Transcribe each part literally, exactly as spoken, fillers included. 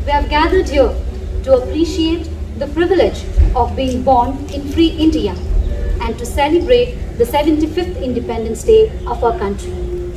we have gathered here to appreciate the privilege of being born in free India and to celebrate the seventy-fifth Independence Day of our country.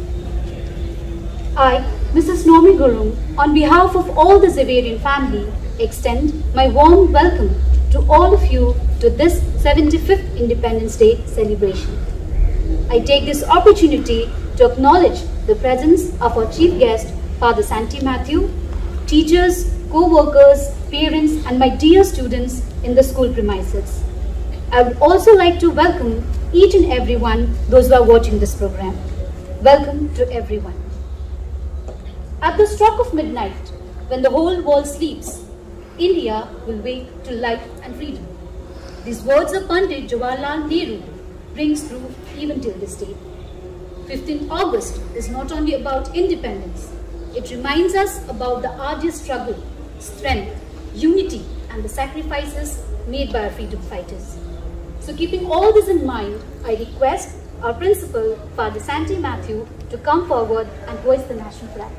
I, Missus Nomi Gurung, on behalf of all the Xaverian family, extend my warm welcome to all of you to this seventy-fifth Independence Day celebration. I take this opportunity to acknowledge the presence of our chief guest, Father Santi Matthew, teachers, co-workers, parents, and my dear students in the school premises. I would also like to welcome each and everyone, those who are watching this program. Welcome to everyone. At the stroke of midnight, when the whole world sleeps, India will wake to life and freedom. These words of Pandit Jawaharlal Nehru rings through even till this day. fifteenth August is not only about independence, it reminds us about the arduous struggle, strength, unity, and the sacrifices made by our freedom fighters. So keeping all this in mind, I request our principal, Father Santi Matthew, to come forward and hoist the national flag.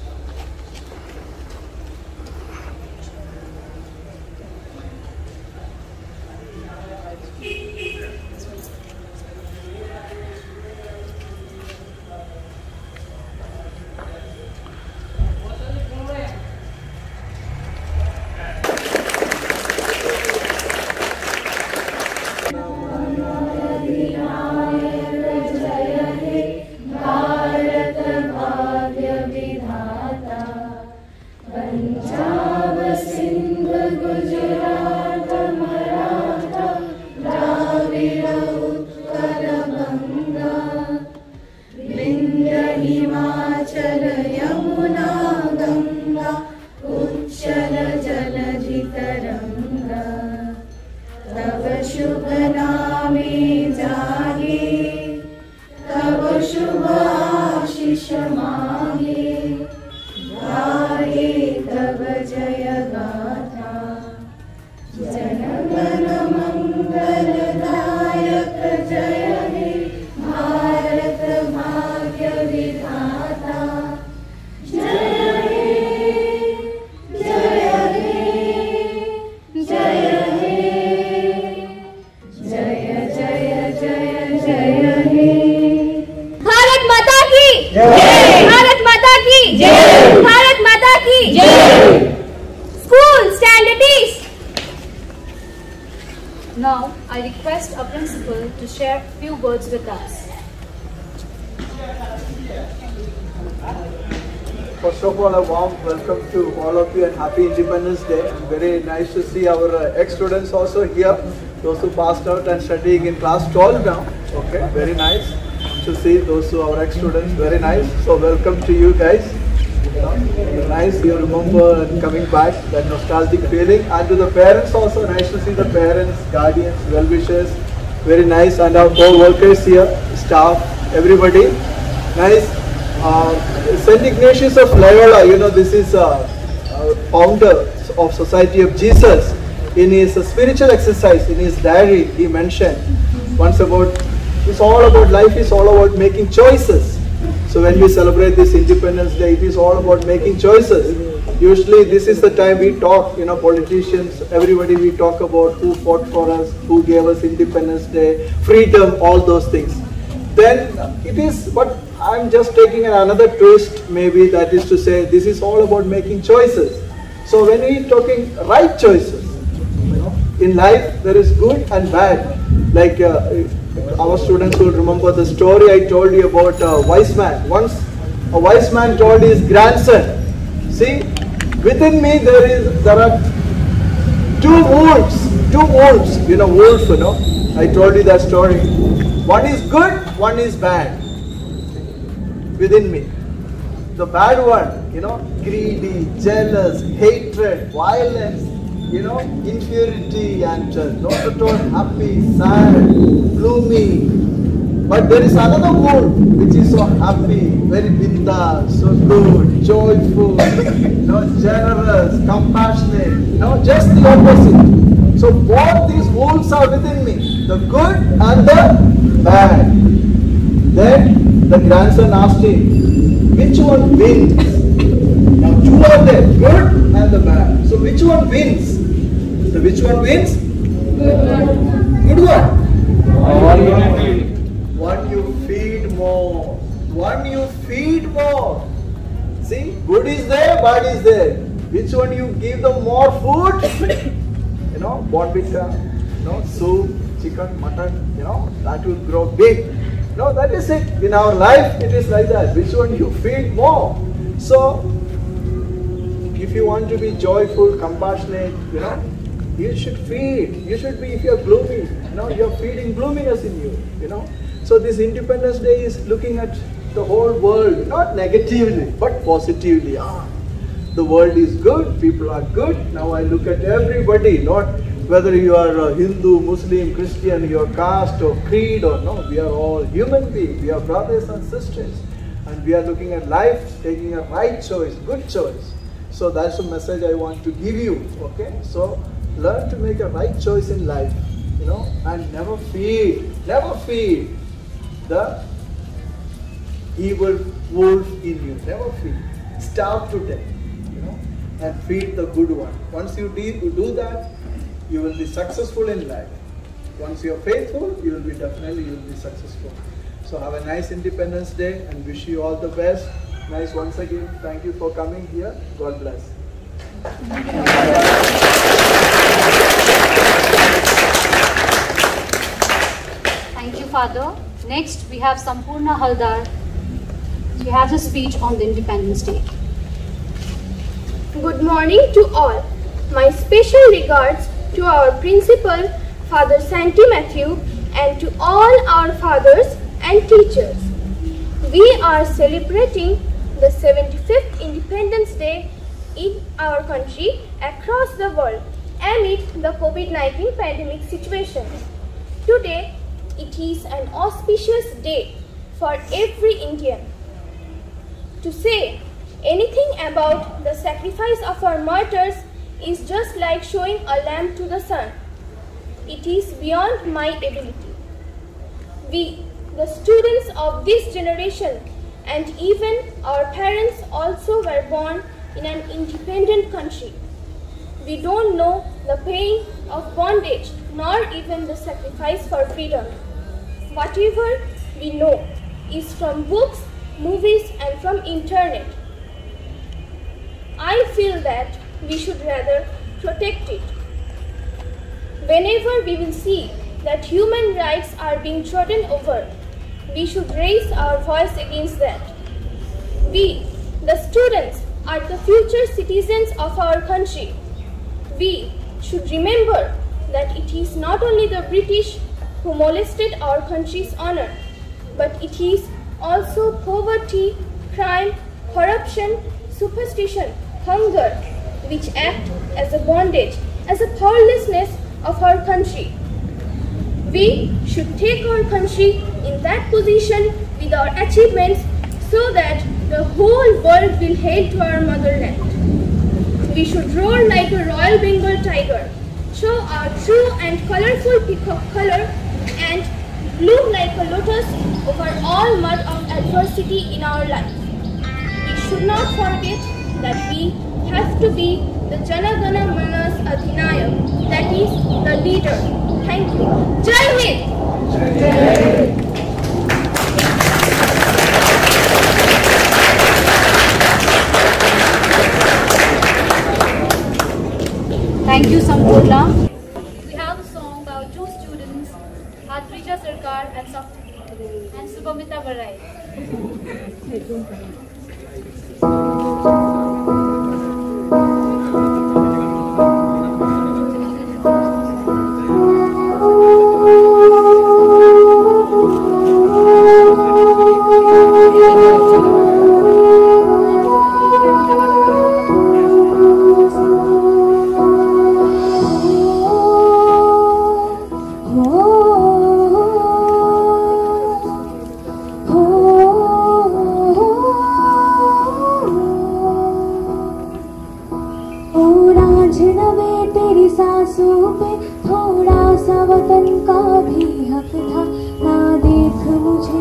Now, I request our principal to share a few words with us. First of all, a warm welcome to all of you and happy Independence Day. Very nice to see our uh, ex-students also here, those who passed out and studying in class twelve now. Okay, very nice to see those who are our ex-students. Very nice. So welcome to you guys. Nice, you remember and coming back, that nostalgic feeling. And to the parents also, nice to see the parents, guardians, well-wishers. Very nice. And our co-workers here, staff, everybody. Nice. Uh, Saint Ignatius of Loyola, you know, this is a uh, uh, founder of Society of Jesus. In his uh, spiritual exercise, in his diary, he mentioned once about, it's all about, life is all about making choices. So when we celebrate this Independence Day, it is all about making choices. Usually this is the time we talk, you know, politicians, everybody we talk about who fought for us, who gave us Independence Day, freedom, all those things. Then it is, but I'm just taking another twist, maybe, that is to say, this is all about making choices. So when we talking right choices, you know, in life there is good and bad. Like uh, our students will remember the story I told you about a wise man. Once a wise man told his grandson, see, within me there is there are two wolves, two wolves, you know, wolf, you know. I told you that story. One is good, one is bad. Within me. The bad one, you know, greedy, jealous, hatred, violence, you know, impurity, and uh, not at all happy, sad, gloomy. But there is another wolf which is so happy, very binda, so good, joyful, you know, generous, compassionate, you know, just the opposite. So both these wolves are within me, the good and the bad. Then the grandson asked him, which one wins? Now choose Who are they? Good and the bad. So which one wins? So which one wins? Good one. One you feed more. One you feed more. See, good is there, bad is there. Which one you give them more food? You know, bonvita, you know, soup, chicken, mutton, you know, that will grow big. No, that is it. In our life, it is like that. Which one you feed more? So, if you want to be joyful, compassionate, you know, you should feed. You should be, if you are gloomy, you know, you are feeding gloominess in you, you know. So this Independence Day is looking at the whole world, not negatively, but positively. Ah, the world is good, people are good. Now I look at everybody, not whether you are a Hindu, Muslim, Christian, your caste or creed or no, we are all human beings. We are brothers and sisters. And we are looking at life, taking a right choice, good choice. So that's the message I want to give you, okay? So learn to make a right choice in life, you know, and never feed, never feed the evil wolf in you, never feed. Starve to death, you know, and feed the good one. Once you do, do that, you will be successful in life. Once you are faithful, you will be definitely, you will be successful. So have a nice Independence Day and wish you all the best. Nice once again. Thank you for coming here. God bless. Thank you, Father. Next, we have Sampurna Haldar. She has a speech on the Independence Day. Good morning to all. My special regards to our principal, Father Santi Matthew, and to all our fathers and teachers. We are celebrating the seventy-fifth Independence Day in our country across the world amid the COVID nineteen pandemic situation. Today, it is an auspicious day for every Indian. To say anything about the sacrifice of our martyrs is just like showing a lamp to the sun. It is beyond my ability. We, the students of this generation, and even our parents also were born in an independent country. We don't know the pain of bondage, nor even the sacrifice for freedom. Whatever we know is from books, movies, and from internet. I feel that we should rather protect it. Whenever we will see that human rights are being trodden over, we should raise our voice against that. We, the students, are the future citizens of our country. We should remember that it is not only the British who molested our country's honor, but it is also poverty, crime, corruption, superstition, hunger, which act as a bondage, as a powerlessness of our country. We should take our country in that position with our achievements so that the whole world will hail to our motherland. We should roar like a Royal Bengal tiger, show our true and colorful peacock color, and bloom like a lotus over all mud of adversity in our life. We should not forget that we have to be the Jana Gana Mana's Adhinayak, that is, the leader. Thank you. Jai Hind! Jai Hind! Thank you, Sampurna. We have a song by two students, Adrija Sarkar and, and Subhamita Barai.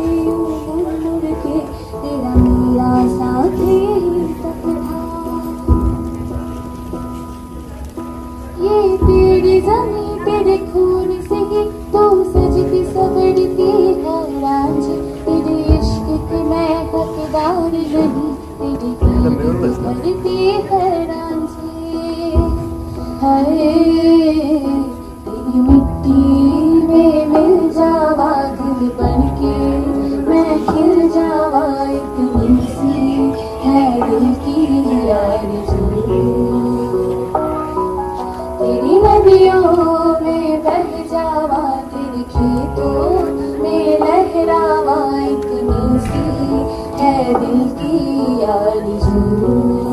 तेरा मेरा साथ ही तक था। करती हैरान से। हाय तेरी मिट्टी में मिल जावा दिल बनके मैं खिल जावा, इतनी सी है दिल की आरज़ू। तेरी नदियों में बह जावा, तेरे खेतों में लहरावा, इतनी सी है दिल की आरज़ू।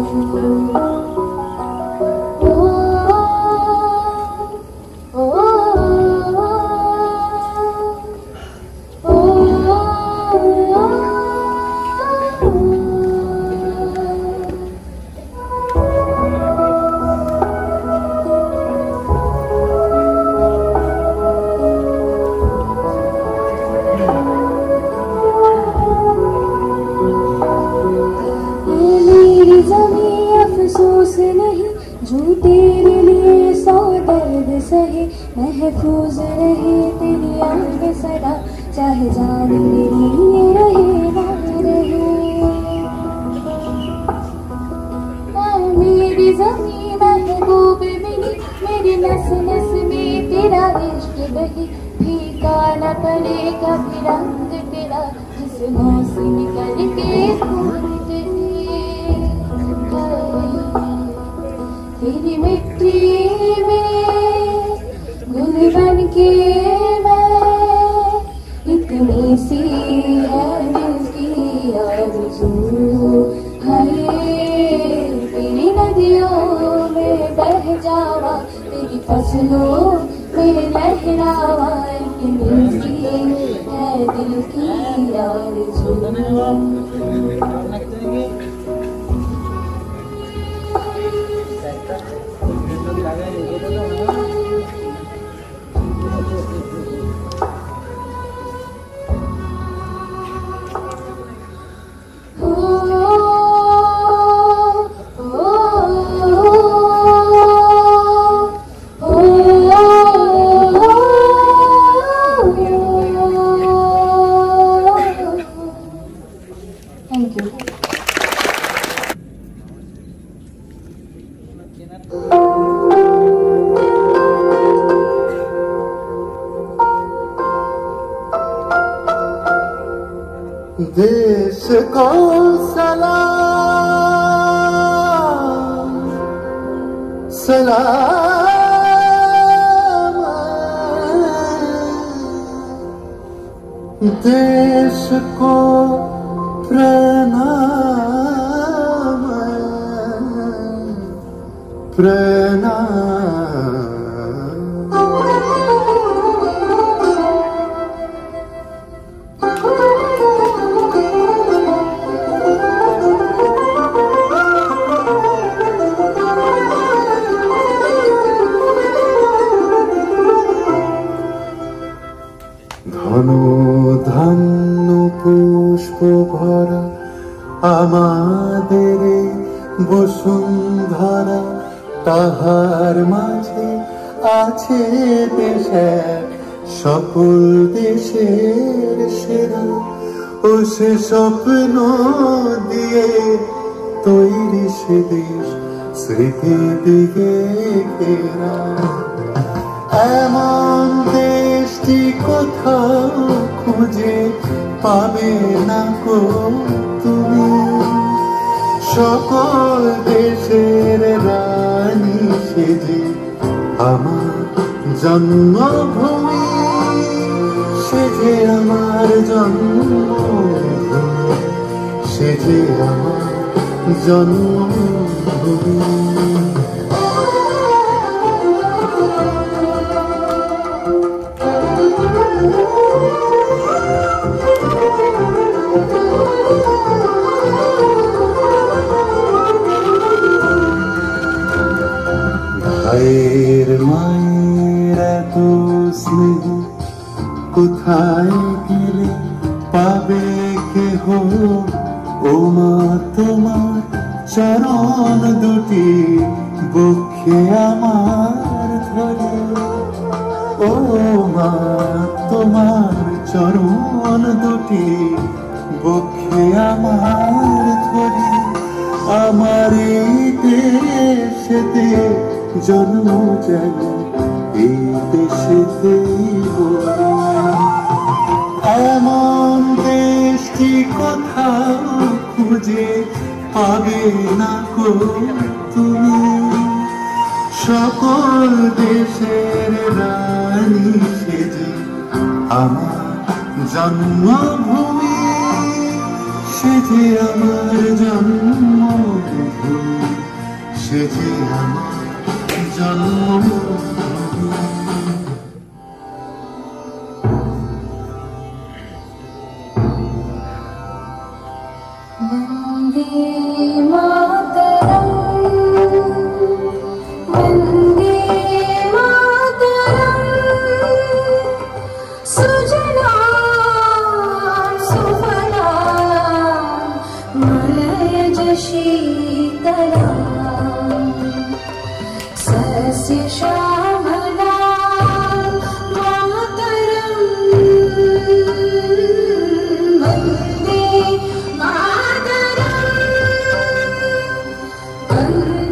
अफसोस नहीं जो तेरे लिए सौ दर्द सहे, महफूज रहे तेरी आंखें सदा, चाहे जान मेरी रहे ना रहे। मेरी ज़मीं महबूब मिली, मेरी नस नस में तेरा इश्क बही, फीका न पड़े कभी रंग तेरा, जिस मौसम निकल के फूल तेरी मिट्टी में गुल बन के मैं, इतनी सी है दिल की आरज़ू। हाय तेरी नदियों में बह जावा, तेरी फसलों में लहरावा, इतनी सी है दिल की आरज़ू। Thank you. देश को सलाम सलाम, देश को प्रणाम प्रणाम। ধন্য পুষ্প ভরা আমাদের বসুন্ধরা, তাহার মাঝে আছে দেশ এক সকল দেশের সেরা, ও সে স্বপ্ন দিয়ে তৈরি সে দেশ স্মৃতি দিকে ঘেরা। এমন দেশটি কোথাও খুঁজে পাবে না গো তুমি, সকল দেশের রানী সেজে আমার জন্মভূমি, সেজে আমার জন্মভূমি, সেজে আমার জন্মভূমি। ভাইয়ের মায়ের এত স্নেহ কোথায় গেলে পাবে কেহ, ও মা তোমার চরণ দুটি বক্ষে আমার ধরে, ও মা তোমার চরণ দুটি বক্ষে আমার ধরে, আমার এই দেশেতে জন্ম যেন এই দেশেতে এমন দেশটি কোথাও খুঁজে পাবে না কো তুমি সকল দেশের রানী সেজে আমার জন্মভূমি সেজে আমার জন্মভূমি সেজে আমার জন্মভূমি वन्दे मातरम् वन्दे मातरम् सुजलां सुफलां मलयज शीतलां सस्यश्यामलां मातरम् वन्दे मातरम्